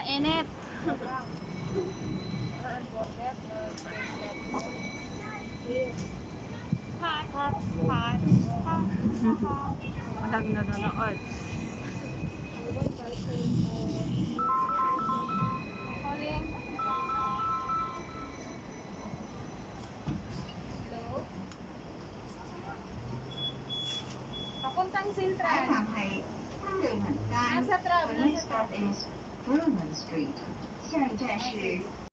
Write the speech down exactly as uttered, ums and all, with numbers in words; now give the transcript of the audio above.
init. Hot, hot, hot, hot, hot. Walang nanonood. Calling. Hello? Papuntang Central. Nasa trap, nasa trap. Next stop is Bruman Street. 下一站是